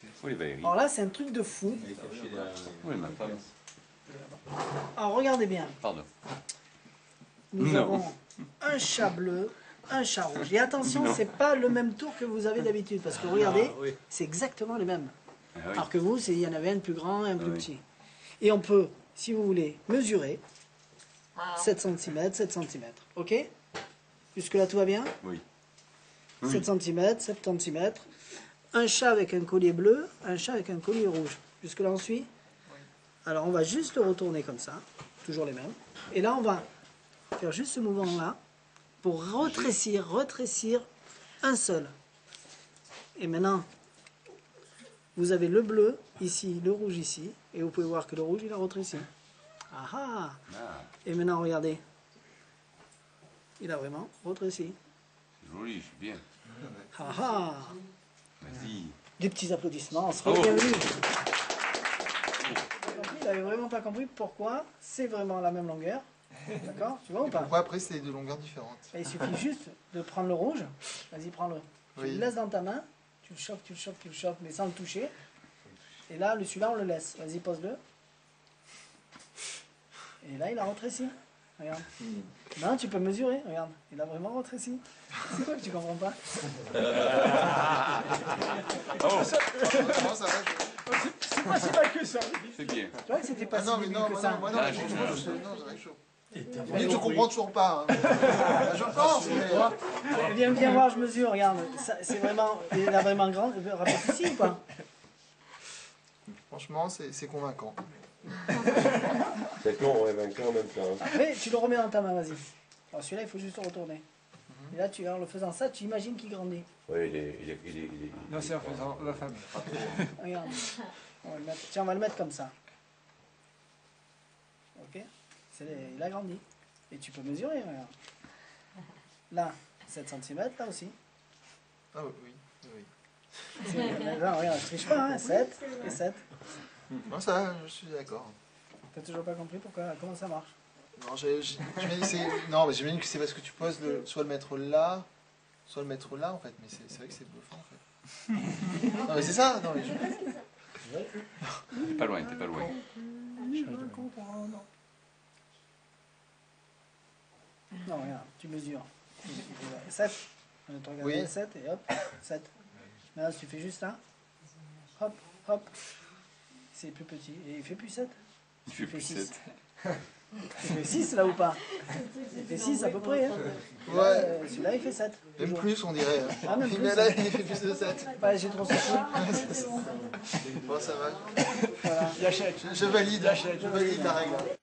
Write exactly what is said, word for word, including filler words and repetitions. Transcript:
Oui, Valérie. Alors là, c'est un truc de fou. Oui, ma femme. Alors regardez bien. Pardon. Nous Non. avons un chat bleu, un chat rouge. Et attention, c'est pas le même tour que vous avez d'habitude. Parce que regardez, Ah, oui. c'est exactement les mêmes. Ah, oui. Alors que vous, c'est- il y en avait un plus grand et un plus Oui. petit. Et on peut, si vous voulez, mesurer sept centimètres, sept centimètres. Ok? Jusque-là, tout va bien? Oui. sept centimètres, sept centimètres. Un chat avec un collier bleu, un chat avec un collier rouge. Jusque-là, on suit? Alors, on va juste le retourner comme ça. Toujours les mêmes. Et là, on va faire juste ce mouvement-là pour retrécir, retrécir un seul. Et maintenant, vous avez le bleu ici, le rouge ici. Et vous pouvez voir que le rouge, il a rétréci. Ah ah! Ah, Et maintenant, regardez. Il a vraiment rétréci. c'est joli, je suis bien. Ah ah! Vas-y. Des petits applaudissements, on Bravo. bienvenue. Il n'avait vraiment pas compris pourquoi c'est vraiment la même longueur. D'accord? Tu vois ou pas? Pourquoi après c'est de longueurs différentes? Et il suffit juste de prendre le rouge. Vas-y, prends-le. Tu Oui. le laisses dans ta main. Tu le chopes, tu le chopes, tu le chopes, mais sans le toucher. Et là, le celui-là, on le laisse. Vas-y, pose-le. Et là, il a rétréci. Regarde. Non, tu peux mesurer. Regarde. Il a vraiment rétréci. C'est quoi que tu comprends pas? Comment ça va? C'est pas si mal que ça. C'est bien. Tu vois que c'était pas Ah si non, mais débile non, que moi ça. non, moi non, Ah, je- j'ai je- chaud. je- non, j'aurais chaud. Mais je comprends toujours pas. hein. Je pense, mais... Viens, viens voir, je mesure, regarde. Ça, c'est vraiment, il a vraiment grand. Rappelle ici ou pas? Franchement, c'est c'est convaincant. C'est con, on est vainqueur en même temps. hein. Après, tu le remets dans ta main, vas-y. Alors celui-là, il faut juste le retourner. Et là, tu, en le faisant ça, tu imagines qu'il grandit. Oui, il est, il est, il est, il est- Non, c'est en faisant la femme. Regarde. On va le mettre- Tiens, on va le mettre comme ça. Ok? C'est les- Il a grandi. Et tu peux mesurer, regarde. Là, sept centimètres, là aussi. Ah oui, oui, oui. C'est- Là, regarde, je triche pas, hein, sept et sept. Non, ça, je suis d'accord. T'as toujours pas compris pourquoi, comment ça marche? Non, j'ai- j'ai- j'imagine que c'est- non, mais j'imagine que c'est parce que tu poses le, soit le mettre là, soit le mettre là en fait. Mais c'est c'est vrai que c'est bluffant en fait. Non, mais c'est ça. Non, mais je- T'es pas loin, t'es pas loin. Non, regarde, tu mesures. sept. On te regarder, Oui. sept et hop, sept. Maintenant, tu fais juste là. Hop, hop. C'est plus petit. Et il fait plus sept. Il fait plus six. sept. Il fait six là ou pas? Il fait six à peu près. Hein. Ouais. Euh, Celui-là, il fait sept. Même toujours. plus, on dirait. hein. Ah, même Mais plus. là, il fait plus de sept. Ouais, j'ai trop soufflé. Bon, ça va. Voilà. Il achète. Je, je valide. Je valide la règle.